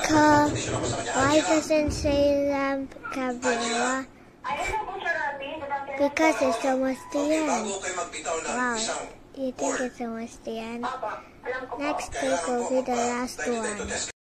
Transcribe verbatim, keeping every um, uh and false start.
Ka, why doesn't say Lamb Cabrera? Because it's almost the end. Wow, you think it's almost the end? Next take will be the last one.